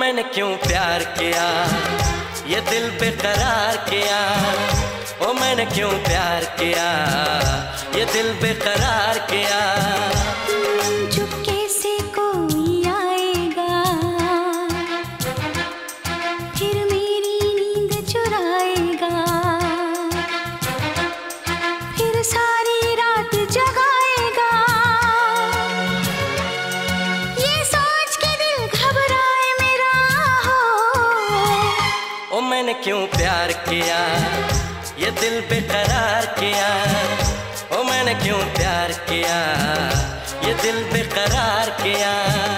मैंने क्यों प्यार किया, ये दिल बेकरार किया। ओ मैंने क्यों प्यार किया, ये दिल बेकरार किया। चुपके से कोई आएगा, फिर मेरी नींद चुराएगा, फिर सारी रात जगाएगा। ये सोच के दिल घबराए मेरा हो। ओ मैंने क्यों प्यार किया, ये दिल बेकरार किया। ओ मैंने क्यों प्यार किया, ये दिल बेकरार किया।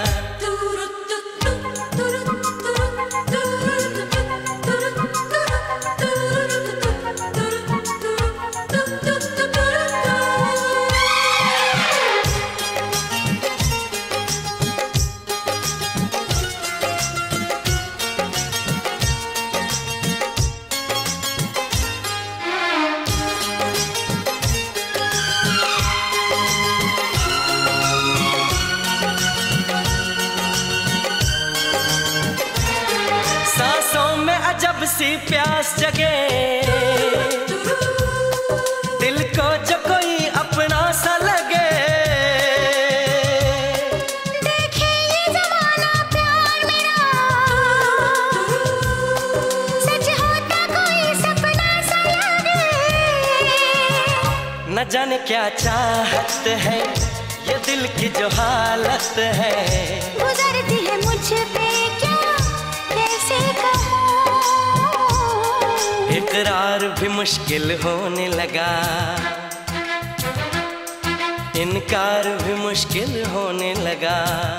जब सी प्यास जगे, दिल को जो कोई अपना सा लगे। देखे ये जमाना प्यार मेरा, सच होता कोई सपना सा लगे। न जाने क्या चाहत है, ये दिल की जो हालत है। गुजरती है मुझ पे क्या, कैसे कहूँ। इकरार भी मुश्किल होने लगा, इनकार भी मुश्किल होने लगा।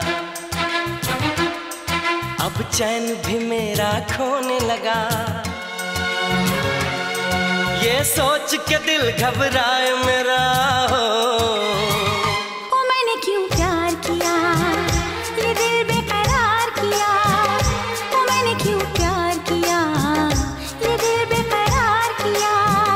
अब चैन भी मेरा खोने लगा। ये सोच के दिल घबराए मेरा हो। ओ मैंने क्यों प्यार किया, ये दिल बेकरार किया। ओ मैंने क्यों प्यार किया, ये दिल बेकरार किया।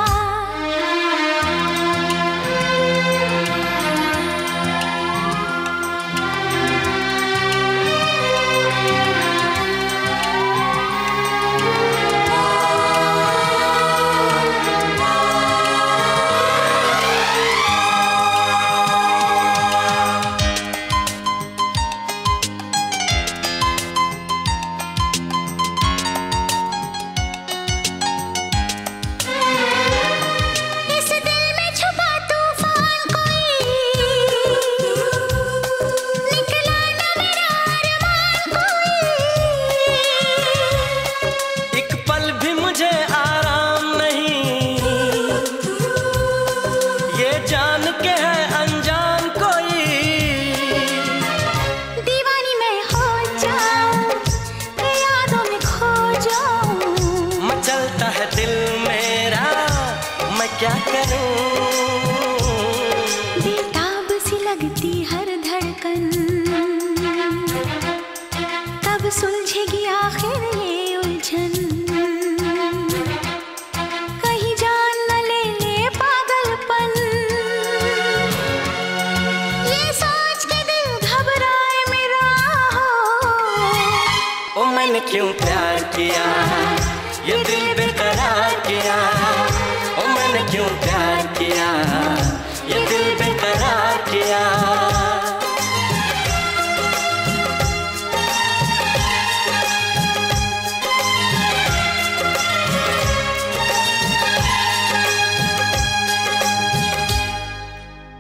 क्या करूं, बेताब सी लगती हर धड़कन। कब सुलझेगी आखिर ये उलझन। कहीं जान न ले ले पागलपन। ये सोच के दिल घबराए मेरा हो। ओ मैंने क्यों प्यार किया, ये दिल बेकरार किया। ओ मैंने क्यों